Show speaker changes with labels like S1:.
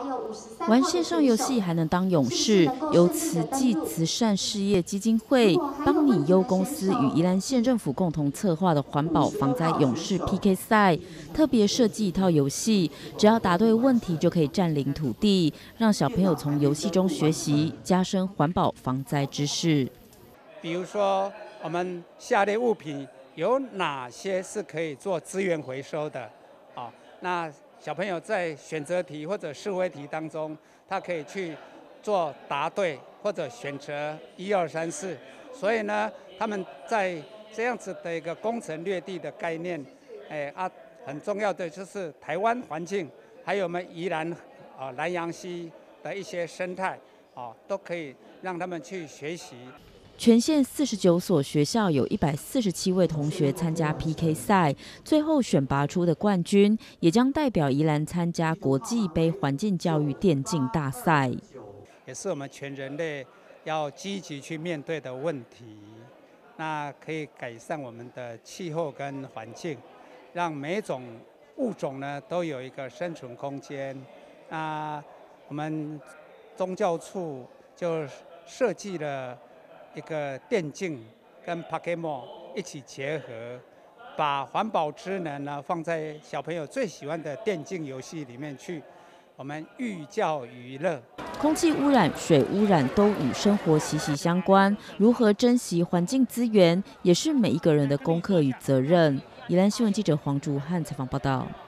S1: 玩线上游戏还能当勇士，由慈济慈善事业基金会帮你优公司与宜兰县政府共同策划的环保防灾勇士 PK 赛，特别设计一套游戏，只要答对问题就可以占领土地，让小朋友从游戏中学习，加深环保防灾知识。
S2: 比如说，我们下列物品有哪些是可以做资源回收的？那小朋友在选择题或者思维题当中，他可以去做答对或者选择1、2、3、4。所以呢，他们在这样子的一个攻城略地的概念，很重要的就是台湾环境，还有我们宜兰南洋溪的一些生态，都可以让他们去学习。
S1: 全县49所学校有147位同学参加 PK 赛，最后选拔出的冠军也将代表宜兰参加国际杯环境教育电竞大赛，
S2: 也是我们全人类要积极去面对的问题。那可以改善我们的气候跟环境，让每种物种呢都有一个生存空间。那我们宗教处就设计了一个电竞跟 Pokemon 一起结合，把环保知能呢放在小朋友最喜欢的电竞游戏里面去，我们寓教于乐。
S1: 空气污染、水污染都与生活息息相关，如何珍惜环境资源，也是每一个人的功课与责任。宜兰新闻记者黄竹汉采访报道。